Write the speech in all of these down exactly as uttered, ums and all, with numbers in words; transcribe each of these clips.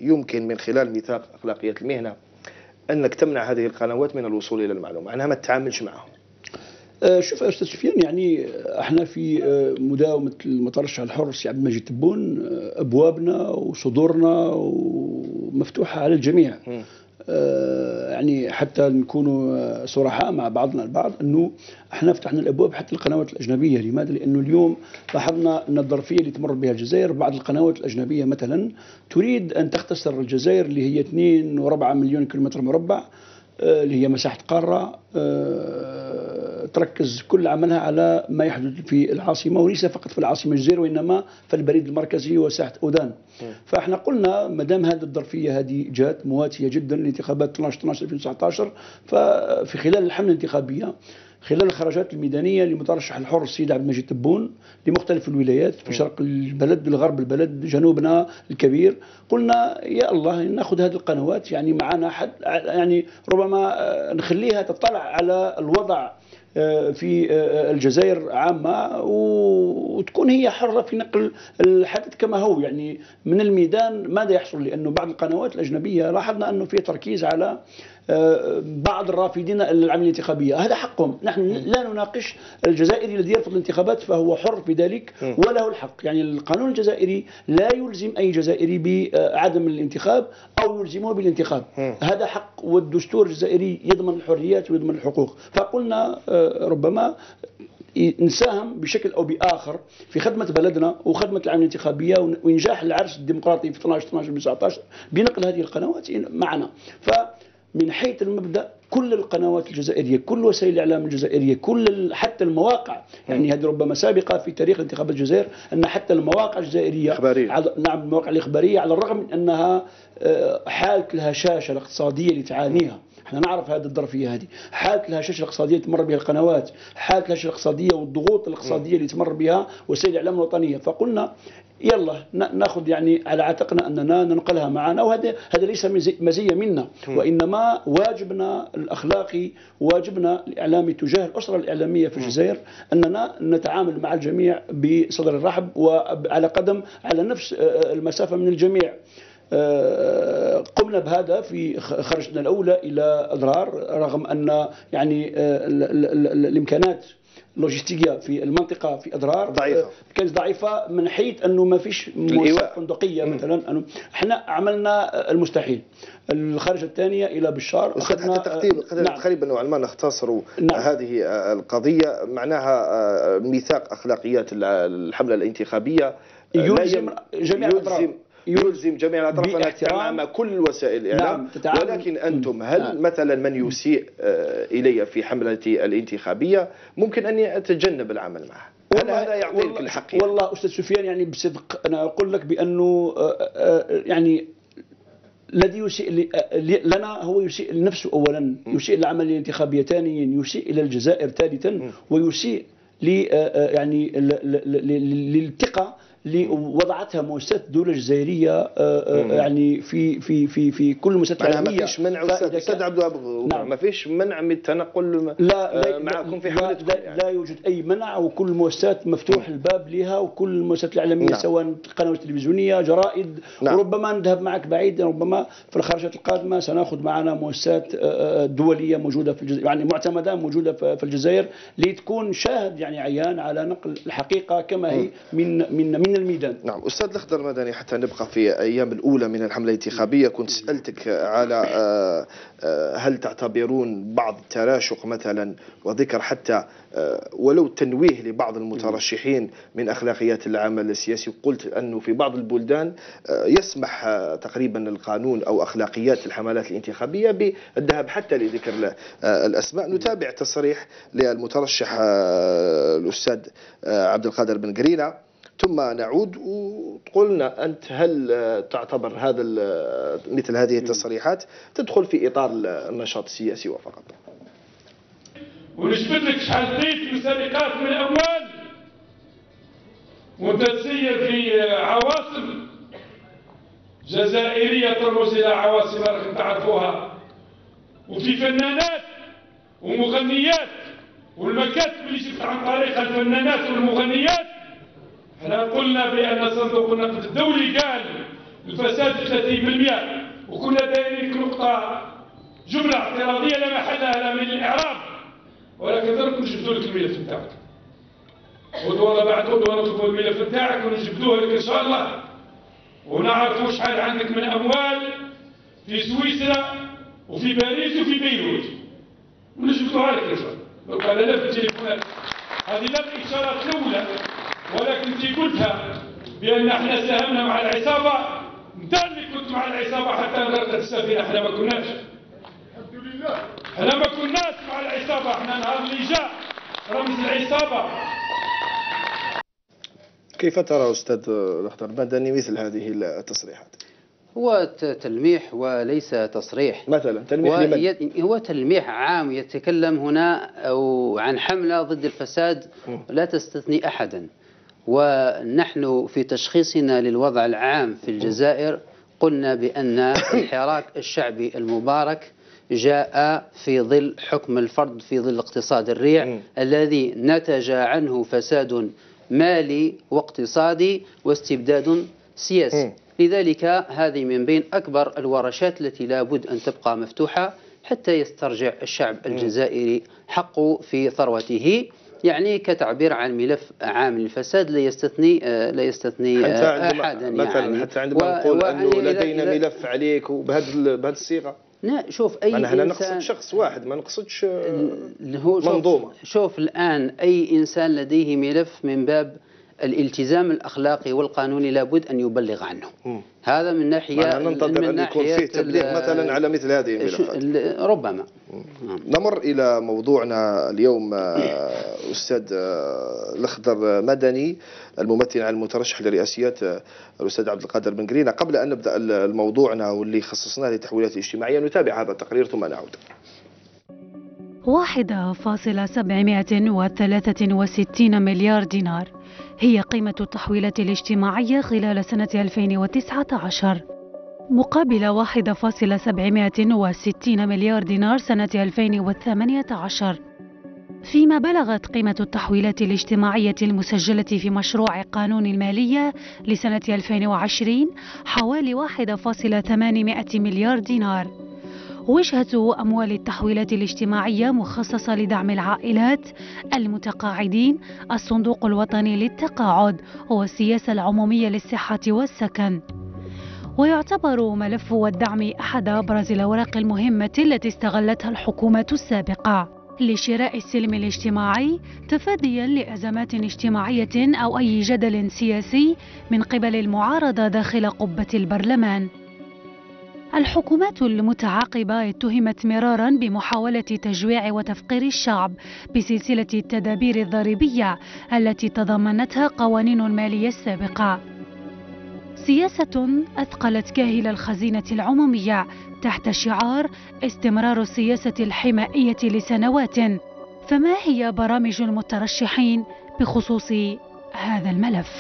يمكن من خلال ميثاق أخلاقيات المهنة أنك تمنع هذه القنوات من الوصول إلى المعلومة، أنها ما تتعاملش معهم؟ شوف يا استاذ سفيان، يعني احنا في مداومه المترشح الحر السي عبد المجيد تبون ابوابنا وصدورنا ومفتوحه على الجميع. م. يعني حتى نكونوا صرحاء مع بعضنا البعض انه احنا فتحنا الابواب حتى القنوات الاجنبيه. لماذا؟ لانه اليوم لاحظنا ان الظرفيه اللي تمر بها الجزائر، بعض القنوات الاجنبيه مثلا تريد ان تختصر الجزائر اللي هي اثنين فاصلة أربعة مليون كيلومتر مربع، اللي هي مساحه قاره، تركز كل عملها على ما يحدث في العاصمة، وليس فقط في العاصمة الجزائر وإنما في البريد المركزي وساحة أودان. فإحنا قلنا مدام هذه الظرفية هذه جات مواتية جدا لانتخابات اثناعش اثناعش ألفين وتسعة عشر، ففي خلال الحملة الانتخابية، خلال الخرجات الميدانية لمترشح الحر السيد عبد المجيد تبون لمختلف الولايات في شرق البلد، الغرب البلد، جنوبنا الكبير، قلنا يا الله ناخذ هذه القنوات يعني معنا حد، يعني ربما نخليها تطلع على الوضع في الجزائر عامة وتكون هي حرة في نقل الحدث كما هو، يعني من الميدان ماذا يحصل. لأنه بعض القنوات الأجنبية لاحظنا أنه في تركيز على بعض الرافدين للعملية الانتخابية، هذا حقهم، نحن لا نناقش. الجزائري الذي يرفض الانتخابات فهو حر في ذلك وله الحق، يعني القانون الجزائري لا يلزم أي جزائري بعدم الانتخاب أو يلزمه بالانتخاب، هذا حق، والدستور الجزائري يضمن الحريات ويضمن الحقوق. فقلنا ربما نساهم بشكل أو بآخر في خدمة بلدنا وخدمة العملية الانتخابية وإنجاح العرس الديمقراطي في اثناعش اثناعش ألفين وتسعة عشر بنقل هذه القنوات معنا. فمن حيث المبدأ كل القنوات الجزائرية، كل وسائل الإعلام الجزائرية، كل حتى المواقع، يعني هذه ربما سابقة في تاريخ انتخابات الجزائر أن حتى المواقع الجزائرية، نعم المواقع الإخبارية، على الرغم من أنها حالة الهشاشة الاقتصادية اللي تعانيها، احنا نعرف هذه الظرفيه هذه، حاله الهشاشه الاقتصاديه اللي تمر بها القنوات، حاله الهشاشه الاقتصاديه والضغوط الاقتصاديه اللي تمر بها وسائل الاعلام الوطنيه، فقلنا يلا ناخذ يعني على عاتقنا اننا ننقلها معنا، وهذا هذا ليس مزيه منا، وانما واجبنا الاخلاقي، واجبنا الاعلامي تجاه الاسره الاعلاميه في الجزائر اننا نتعامل مع الجميع بصدر الرحب وعلى قدم على نفس المسافه من الجميع. قمنا بهذا في خرجتنا الأولى إلى أضرار، رغم أن يعني الإمكانات اللوجستية في المنطقة في أضرار ضعيفة، كانت ضعيفة من حيث أنه ما فيش مواصفات فندقية مثلا. أنه احنا عملنا المستحيل. الخرجة الثانية إلى بشار أخذنا تقريبا نوعا ما نختصر نعم. هذه القضية معناها ميثاق أخلاقيات الحملة الانتخابية يلزم جميع الأطراف، يلزم جميع الأطراف أن تتعامل مع كل وسائل الإعلام. نعم. ولكن أنتم هل نعم. مثلا من يسيء إلي في حملتي الانتخابية ممكن أن يتجنب العمل معه؟ هل هذا يعطيك الحق؟ والله أستاذ سفيان، يعني بصدق أنا أقول لك بأنه يعني الذي يسيء لنا هو يسيء لنفسه أولا، يسيء للعملية الانتخابية ثانيا، يسيء إلى الجزائر ثالثا، ويسيء يعني للثقة اللي وضعتها مؤسسات الدولة الجزائرية يعني في في في في كل المؤسسات العالمية. ما فيش منع أستاذ عبد الوهاب، نعم. ما فيش منع من التنقل لا لا معكم في حملتكم، لا, يعني. لا يوجد أي منع، وكل المؤسسات مفتوح م. الباب لها، وكل المؤسسات الإعلامية نعم. سواء القنوات التلفزيونية، جرائد نعم. وربما نذهب معك بعيد، ربما في الخرجات القادمة سنأخذ معنا مؤسسات دولية موجودة في الجزائر، يعني معتمدة موجودة في الجزائر، لتكون شاهد يعني عيان على نقل الحقيقة كما هي من من من الميدان. نعم. أستاذ الأخضر المدني، حتى نبقى في أيام الأولى من الحملة الانتخابية، كنت سألتك على هل تعتبرون بعض التراشق مثلا وذكر حتى ولو تنويه لبعض المترشحين من أخلاقيات العمل السياسي، قلت أنه في بعض البلدان يسمح تقريبا القانون أو أخلاقيات الحملات الانتخابية بالذهاب حتى لذكر الأسماء. نتابع تصريح للمترشح الأستاذ عبد القادر بن قرينة ثم نعود وقلنا أنت هل تعتبر هذا مثل هذه التصريحات تدخل في إطار النشاط السياسي وفقط؟ ونثبت لك شحال ديت مسابقات من الأموال وأنت تسير في عواصم جزائرية ترمز إلى عواصم راكم تعرفوها، وفي فنانات ومغنيات والمكاتب اللي شفت عن طريق الفنانات والمغنيات. احنا قلنا بأن صندوق النقد الدولي قال الفساد ثلاثين بالمئة، وكنا دايرين نقطة جملة اعتراضية لا محل لها من الإعراب، ولكن درك نجبدوا لك الملف نتاعك. ودورة بعد ودورة نطلبوا الملف نتاعك ونجبدوه لك إن شاء الله، ونعرفوا شحال عندك من أموال في سويسرا وفي باريس وفي بيروت، ونجبدوها لك إن شاء الله. لو كان لا في التليفونات هذه لا الإشارات الأولى، ولكن أنت قلتها بأن احنا ساهمنا مع العصابة. أنت اللي كنت مع العصابة حتى غرقت السفينة، احنا ما كناش. الحمد لله. احنا ما كناش مع العصابة، احنا نهار اللي جاء رمز العصابة. كيف ترى أستاذ الأخضر مدني مثل هذه التصريحات؟ هو تلميح وليس تصريح. مثلا تلميح لمن؟ هو تلميح عام يتكلم هنا أو عن حملة ضد الفساد لا تستثني أحدا. ونحن في تشخيصنا للوضع العام في الجزائر قلنا بأن الحراك الشعبي المبارك جاء في ظل حكم الفرد، في ظل اقتصاد الريع الذي نتج عنه فساد مالي واقتصادي واستبداد سياسي. لذلك هذه من بين أكبر الورشات التي لا بد أن تبقى مفتوحة حتى يسترجع الشعب الجزائري حقه في ثروته. يعني كتعبير عن ملف عام للفساد لا يستثني لا يستثني احدا. مثلا يعني حتى عندما نقول انه لدينا ملف عليك وبهذه بهذه الصيغه. لا شوف اي انسان، احنا نقصد شخص واحد ما نقصدش منظومه. شوف, شوف الان اي انسان لديه ملف من باب الالتزام الاخلاقي والقانوني لابد ان يبلغ عنه. م. هذا من ناحيه ننتظر من ان يكون فيه تبليغ مثلا على مثل هذه الملفات ربما. نمر الى موضوعنا اليوم. استاذ الأخضر مدني الممثل عن المترشح لرئاسيات الاستاذ عبد القادر بن قرينة. قبل ان نبدا الموضوعنا واللي خصصناه للتحويلات الاجتماعيه نتابع هذا التقرير ثم نعود. واحد فاصلة سبعمائة وثلاثة وستين مليار دينار هي قيمة التحويلات الاجتماعية خلال سنة ألفين وتسعة عشر، مقابل واحد فاصلة سبعمائة وستين مليار دينار سنة ألفين وثمانية عشر، فيما بلغت قيمة التحويلات الاجتماعية المسجلة في مشروع قانون المالية لسنة ألفين وعشرين حوالي واحد فاصلة ثمانمائة مليار دينار. وجهة أموال التحويلات الاجتماعية مخصصة لدعم العائلات، المتقاعدين، الصندوق الوطني للتقاعد والسياسة العمومية للصحة والسكن. ويعتبر ملف الدعم أحد أبرز الأوراق المهمة التي استغلتها الحكومة السابقة لشراء السلم الاجتماعي تفاديا لأزمات اجتماعية أو أي جدل سياسي من قبل المعارضة داخل قبة البرلمان. الحكومات المتعاقبة اتهمت مرارا بمحاولة تجويع وتفقير الشعب بسلسلة التدابير الضريبية التي تضمنتها قوانين المالية السابقة. سياسة أثقلت كاهل الخزينة العمومية تحت شعار استمرار السياسة الحمائية لسنوات. فما هي برامج المترشحين بخصوص هذا الملف؟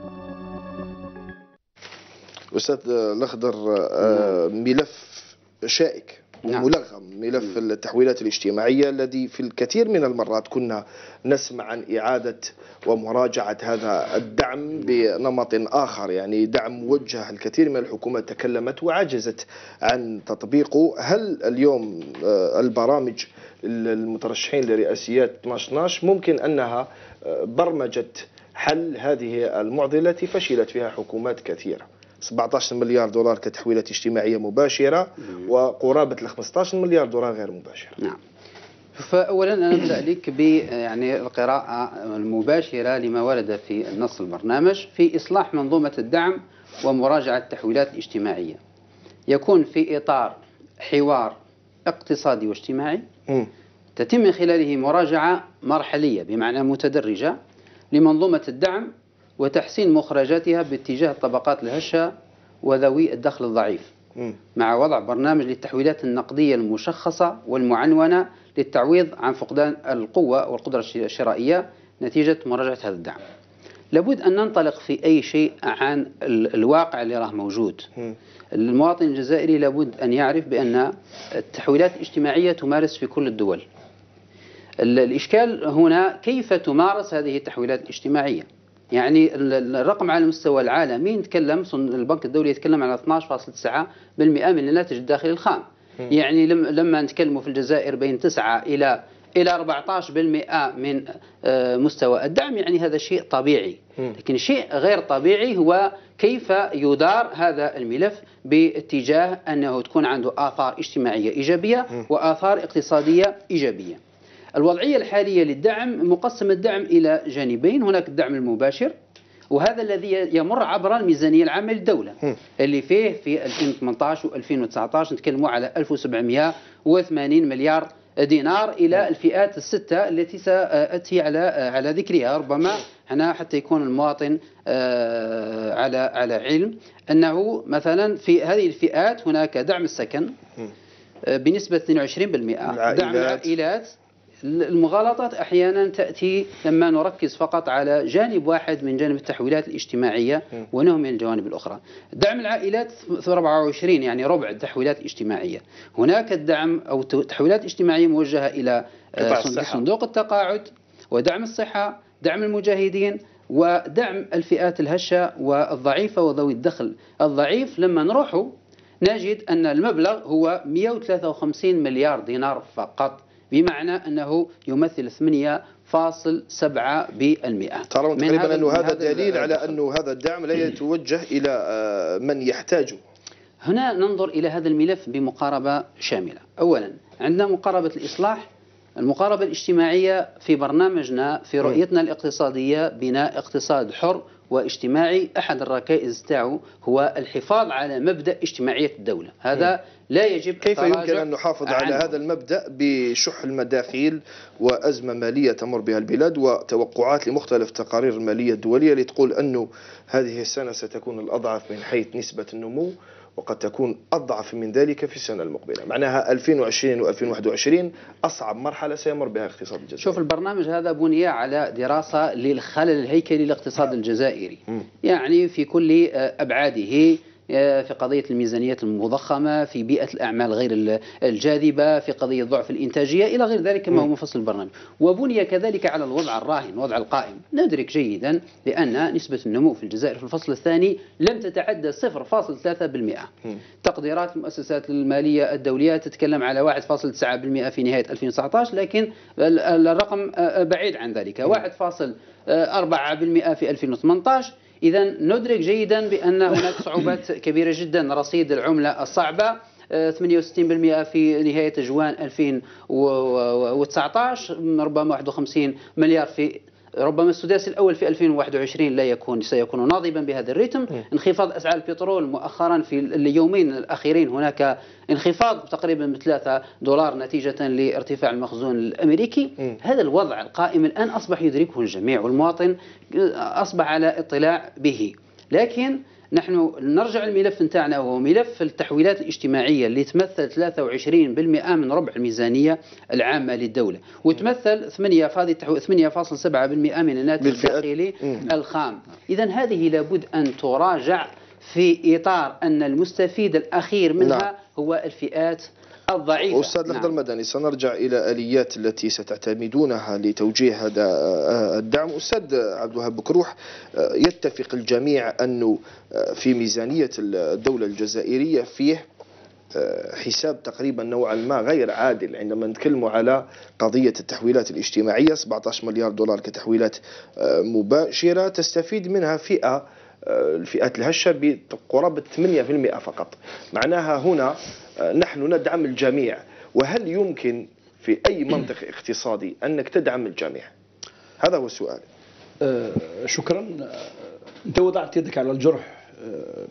أستاذ الأخضر، ملف شائك وملغم، ملف التحويلات الاجتماعية الذي في الكثير من المرات كنا نسمع عن إعادة ومراجعة هذا الدعم بنمط آخر، يعني دعم موجه. الكثير من الحكومات تكلمت وعجزت عن تطبيقه. هل اليوم البرامج المترشحين لرئاسيات اثناعش اثناعش ممكن أنها برمجت حل هذه المعضلة التي فشلت فيها حكومات كثيرة؟ سبعة عشر مليار دولار كتحويلات اجتماعية مباشرة وقرابة ل خمسة عشر مليار دولار غير مباشرة. نعم. فأولا أنا أبدأ لك ب يعني القراءة المباشرة لما ورد في نص البرنامج في إصلاح منظومة الدعم ومراجعة التحويلات الاجتماعية، يكون في إطار حوار اقتصادي واجتماعي م. تتم من خلاله مراجعة مرحلية بمعنى متدرجة لمنظومة الدعم وتحسين مخرجاتها باتجاه الطبقات الهشة وذوي الدخل الضعيف، م. مع وضع برنامج للتحويلات النقدية المشخصة والمعنونة للتعويض عن فقدان القوة والقدرة الشرائية نتيجة مراجعة هذا الدعم. لابد أن ننطلق في أي شيء عن الواقع اللي راه موجود. م. المواطن الجزائري لابد أن يعرف بأن التحويلات الاجتماعية تمارس في كل الدول. الإشكال هنا كيف تمارس هذه التحويلات الاجتماعية. يعني الرقم على المستوى العالمي نتكلم، البنك الدولي يتكلم على اثناش فاصلة تسعة بالمئة من الناتج الداخلي الخام. يعني لما نتكلموا في الجزائر بين تسعة إلى إلى أربعة عشر بالمئة من مستوى الدعم، يعني هذا شيء طبيعي. لكن شيء غير طبيعي هو كيف يدار هذا الملف باتجاه أنه تكون عنده آثار اجتماعية إيجابية وآثار اقتصادية إيجابية. الوضعية الحالية للدعم مقسم الدعم إلى جانبين، هناك الدعم المباشر وهذا الذي يمر عبر الميزانية العامة للدولة اللي فيه في ألفين وثمانية عشر وألفين وتسعة عشر نتكلموا على ألف وسبعمئة وثمانين مليار دينار إلى الفئات الستة التي سأتي على على ذكرها. ربما هنا حتى يكون المواطن على على علم أنه مثلا في هذه الفئات هناك دعم السكن بنسبة اثنين وعشرين بالمئة، دعم العائلات. المغالطات أحيانا تأتي لما نركز فقط على جانب واحد من جانب التحويلات الاجتماعية ونهمل الجوانب الأخرى. دعم العائلات أربعة وعشرين يعني ربع التحويلات الاجتماعية. هناك الدعم أو تحويلات اجتماعية موجهة إلى صندوق التقاعد ودعم الصحة، دعم المجاهدين، ودعم الفئات الهشة والضعيفة وذوي الدخل الضعيف. لما نروح نجد أن المبلغ هو مئة وثلاثة وخمسين مليار دينار فقط، بمعنى أنه يمثل ثمانية فاصلة سبعة بالمئة. ترون تقريبا أنه هذا دليل على أنه هذا الدعم لا يتوجه إلى من يحتاجه. هنا ننظر إلى هذا الملف بمقاربة شاملة. أولا عندنا مقاربة الإصلاح، المقاربة الاجتماعية في برنامجنا في رؤيتنا الاقتصادية بناء اقتصاد حر واجتماعي. أحد الركائز تاعو هو الحفاظ على مبدأ اجتماعية الدولة، هذا لا يجب كيف يمكن أن نحافظ على هذا المبدأ بشح المداخيل وأزمة مالية تمر بها البلاد وتوقعات لمختلف تقارير المالية الدولية اللي تقول أنه هذه السنة ستكون الأضعف من حيث نسبة النمو وقد تكون أضعف من ذلك في السنة المقبلة، معناها ألفين وعشرين وألفين وواحد وعشرين أصعب مرحلة سيمر بها اقتصاد الجزائر. شوف البرنامج هذا بني على دراسة للخلل الهيكلي للاقتصاد الجزائري، م. يعني في كل أبعاده، في قضية الميزانيات المضخمة، في بيئة الأعمال غير الجاذبة، في قضية ضعف الإنتاجية إلى غير ذلك كما هو مفصل البرنامج. وبني كذلك على الوضع الراهن، الوضع القائم. ندرك جيدا بأن نسبة النمو في الجزائر في الفصل الثاني لم تتعدى صفر فاصلة ثلاثة بالمئة. تقديرات المؤسسات المالية الدولية تتكلم على واحد فاصلة تسعة بالمئة في نهاية ألفين وتسعة عشر، لكن الرقم بعيد عن ذلك، واحد فاصلة أربعة بالمئة في ألفين وثمانية عشر. إذا ندرك جيدا بأن هناك صعوبات كبيرة جدا. رصيد العملة الصعبة ثمانية وستين بالمئة في نهاية جوان ألفين وتسعة عشر، ربما واحد وخمسين مليار في ربما السداسي الأول في ألفين وواحد وعشرين لا يكون سيكون ناضبا بهذا الريتم. انخفاض أسعار البترول مؤخرا في اليومين الأخيرين، هناك انخفاض تقريبا بثلاثة دولار نتيجة لارتفاع المخزون الأمريكي. م. هذا الوضع القائم الآن أصبح يدركه الجميع والمواطن أصبح على اطلاع به. لكن نحن نرجع الملف نتاعنا وهو ملف التحويلات الاجتماعية اللي تمثل ثلاثة وعشرين بالمئة من ربع الميزانية العامة للدولة، وتمثل ثمانية فاصلة سبعة بالمئة من الناتج الداخلي الخام. إذا هذه لابد أن تراجع في إطار أن المستفيد الأخير منها نعم. هو الفئات الضعيفة. أستاذ الأخضر نعم. المدني، سنرجع إلى آليات التي ستعتمدونها لتوجيه هذا الدعم. أستاذ عبد الوهاب بكروح، يتفق الجميع أنه في ميزانية الدولة الجزائرية فيه حساب تقريبا نوعا ما غير عادل عندما نتكلم على قضية التحويلات الاجتماعية. سبعة عشر مليار دولار كتحويلات مباشرة تستفيد منها فئة الفئات الهشة بقرابة ثمانية بالمئة فقط، معناها هنا نحن ندعم الجميع. وهل يمكن في أي منطق اقتصادي أنك تدعم الجميع؟ هذا هو السؤال. أه شكرا. أنت وضعت يدك على الجرح. أه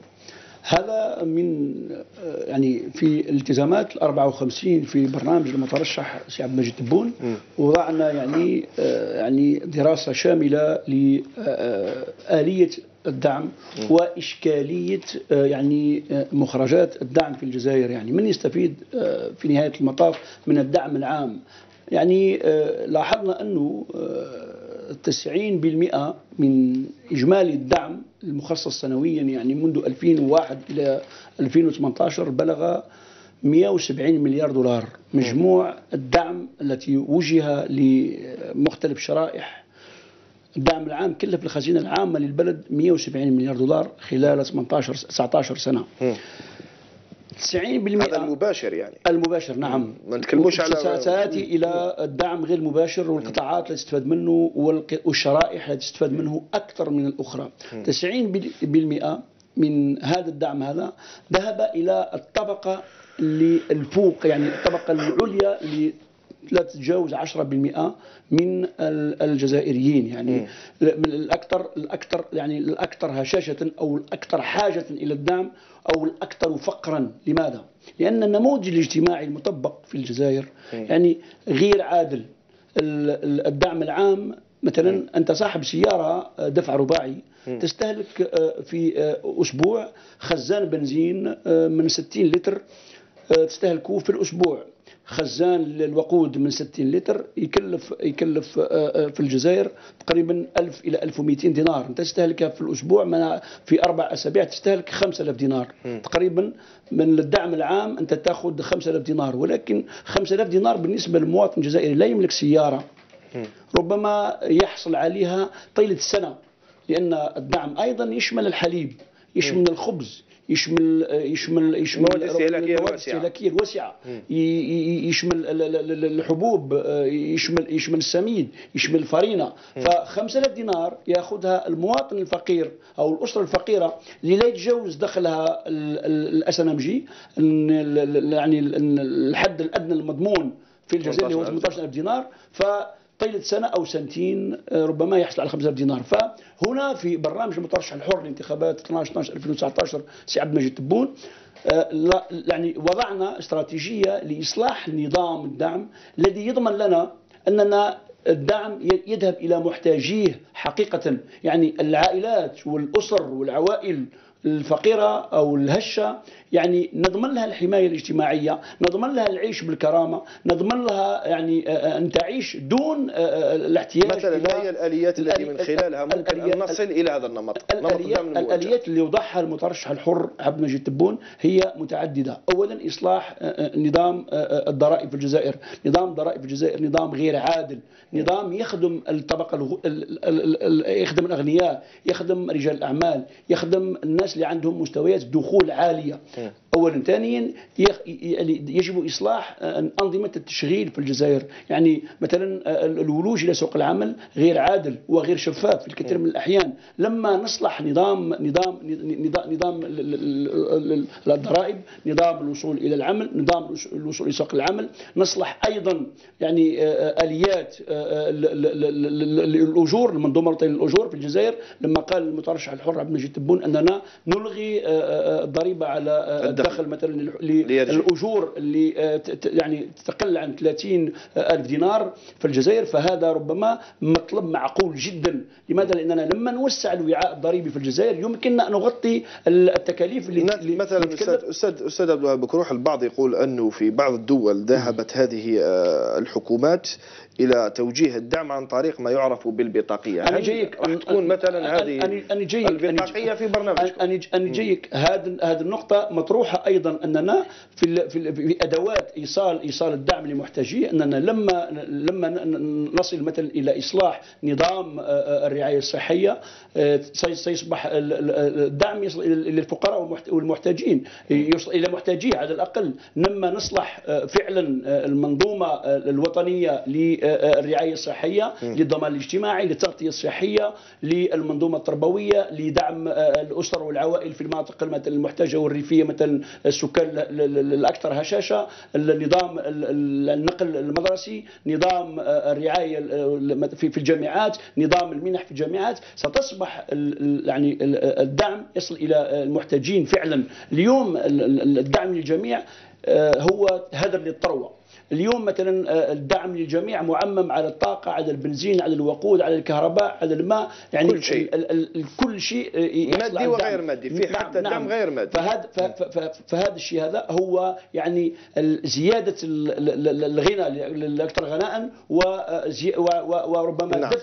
هذا من أه يعني في الالتزامات الأربعة وخمسين في برنامج المترشح سي عبد المجيد تبون، وضعنا يعني أه يعني دراسة شاملة لآلية الدعم وإشكالية يعني مخرجات الدعم في الجزائر. يعني من يستفيد في نهاية المطاف من الدعم العام؟ يعني لاحظنا أنه تسعين بالمئة من إجمالي الدعم المخصص سنويا يعني منذ ألفين وواحد إلى ألفين وثمانية عشر بلغ مئة وسبعين مليار دولار. مجموع الدعم التي وجه لمختلف شرائح الدعم العام كلف الخزينة العامة للبلد مئة وسبعين مليار دولار خلال ثمانية عشر تسعة عشر سنة. تسعين بالمئة هذا المباشر يعني المباشر نعم، ما نتكلموش على سآتي إلى الدعم غير المباشر والقطاعات التي تستفاد منه والشرائح التي تستفاد منه أكثر من الأخرى. تسعين بالمئة من هذا الدعم هذا ذهب إلى الطبقة اللي الفوق، يعني الطبقة العليا اللي لا تتجاوز عشرة بالمئة من الجزائريين، يعني الأكثر الأكثر يعني الأكثر هشاشة أو الأكثر حاجة إلى الدعم أو الأكثر فقرا. لماذا؟ لأن النموذج الاجتماعي المطبق في الجزائر يعني غير عادل. الدعم العام مثلا أنت صاحب سيارة دفع رباعي تستهلك في أسبوع خزان بنزين من ستين لتر تستهلكوه في الأسبوع. خزان للوقود من ستين لتر يكلف يكلف في الجزائر تقريبا ألف إلى ألف ومئتين دينار، أنت تستهلكها في الأسبوع، في أربع أسابيع تستهلك خمسة آلاف دينار تقريبا. من الدعم العام أنت تأخذ خمسة آلاف دينار، ولكن خمسة آلاف دينار بالنسبة للمواطن الجزائري لا يملك سيارة ربما يحصل عليها طيلة السنة، لأن الدعم أيضا يشمل الحليب، يشمل الخبز، يشمل يشمل يشمل المواد الاستهلاكيه الواسعه، يشمل الحبوب، يشمل يشمل السميد، يشمل الفرينه. ف خمسة آلاف دينار ياخذها المواطن الفقير او الاسره الفقيره اللي لا يتجاوز دخلها الاسنمجي، يعني الحد الادنى المضمون في الجزائر هو ثمانية عشر ألف دينار، ف طيلة سنة أو سنتين ربما يحصل على خمسة آلاف دينار. فهنا في برنامج المترشح الحر لانتخابات اثني عشر اثني عشر ألفين وتسعة عشر سي عبد المجيد تبون يعني وضعنا استراتيجية لإصلاح نظام الدعم الذي يضمن لنا أننا الدعم يذهب إلى محتاجيه حقيقة، يعني العائلات والأسر والعوائل الفقيرة أو الهشة، يعني نضمن لها الحماية الاجتماعية، نضمن لها العيش بالكرامة، نضمن لها يعني أن تعيش دون الاحتياج. مثلا ما هي الآليات التي من خلالها ممكن أن نصل إلى هذا النمط؟ الآليات, الآليات اللي وضعها المترشح الحر عبد المجيد تبون هي متعددة. أولا إصلاح نظام الضرائب في الجزائر. نظام الضرائب في الجزائر نظام غير عادل، نظام يخدم الطبقة يخدم الأغنياء، يخدم رجال الأعمال، يخدم الناس اللي عندهم مستويات دخول عالية. أولا. ثانيا يجب إصلاح أنظمة التشغيل في الجزائر، يعني مثلا الولوج إلى سوق العمل غير عادل وغير شفاف في الكثير من الأحيان. لما نصلح نظام نظام نظام, نظام الضرائب، نظام الوصول إلى العمل، نظام الوصول إلى سوق العمل، نصلح أيضا يعني آليات الأجور، المنظومة الوطنية للأجور في الجزائر. لما قال المترشح الحر عبد المجيد تبون أننا نلغي الضريبة على الدخل مثلا للأجور اللي يعني تقل عن ثلاثين ألف دينار في الجزائر، فهذا ربما مطلب معقول جدا. لماذا؟ لأننا لما نوسع الوعاء الضريبي في الجزائر يمكننا أن نغطي التكاليف اللي مثلا. أستاذ أستاذ أستاذ عبد الوهاب بكروح، البعض يقول أنه في بعض الدول ذهبت هذه الحكومات إلى توجيه الدعم عن طريق ما يعرف بالبطاقية. أنا جيك راح تكون مثلا هذه البطاقية في برنامجكم؟ أنا أنا جيك هذه هذه النقطة مطروحة أيضا، أننا في في أدوات إيصال إيصال الدعم لمحتاجيه، أننا لما لما نصل مثلا إلى إصلاح نظام الرعاية الصحية سيصبح الدعم يصل إلى الفقراء والمحتاجين، يوصل إلى محتاجيه على الأقل. لما نصلح فعلا المنظومة الوطنية للرعاية الصحية، للضمان الاجتماعي، للتغطية الصحية، للمنظومة التربوية، لدعم الأسر والعوائل في المناطق المحتاجة والريفية مثلا السكان الأكثر هشاشة، النظام النقل المدرسي، نظام الرعاية في الجامعات، نظام المنح في الجامعات، ستصبح يعني الدعم يصل إلى المحتاجين فعلا. اليوم الدعم للجميع هو هدر للثروة. اليوم مثلا الدعم للجميع معمم على الطاقة، على البنزين، على الوقود، على الكهرباء، على الماء، يعني كل شيء ال ال ال كل شيء مادي وغير مادي، في حتى الدعم نعم. غير مادي. فهذا فهذا الشيء هذا هو يعني زيادة الغنى الأكثر غناء وربما نعم. دفع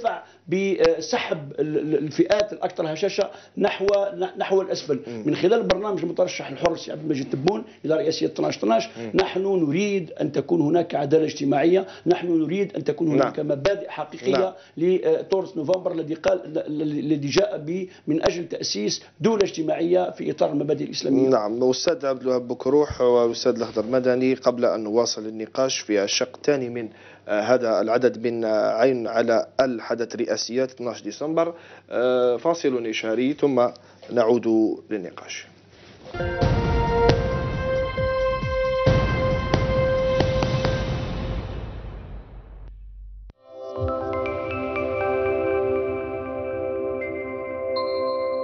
بسحب الفئات الاكثر هشاشه نحو نحو الاسفل من خلال برنامج المترشح الحر السي عبد المجيد تبون الى رئاسيه اثناش اثناش. نحن نريد ان تكون هناك عداله اجتماعيه، نحن نريد ان تكون هناك نعم. مبادئ حقيقيه نعم. لثورة نوفمبر الذي قال الذي جاء به من اجل تاسيس دوله اجتماعيه في اطار المبادئ الاسلاميه. نعم. استاذ عبد الوهاب بكروح واستاذ الاخضر مدني، قبل ان نواصل النقاش في الشق الثاني من هذا العدد من عين على الحدث رئاسيات اثناشر ديسمبر، فاصل إشاري ثم نعود للنقاش.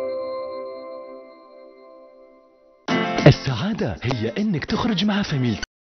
السعادة هي انك تخرج مع فاميلتك.